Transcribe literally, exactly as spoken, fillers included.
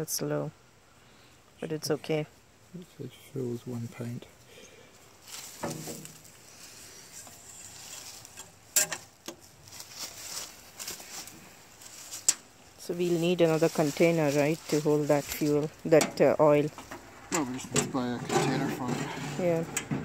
That's low, but it's okay. It fills one pint. So we'll need another container, right, to hold that fuel, that uh, oil. Well, we just buy a container for it. Yeah.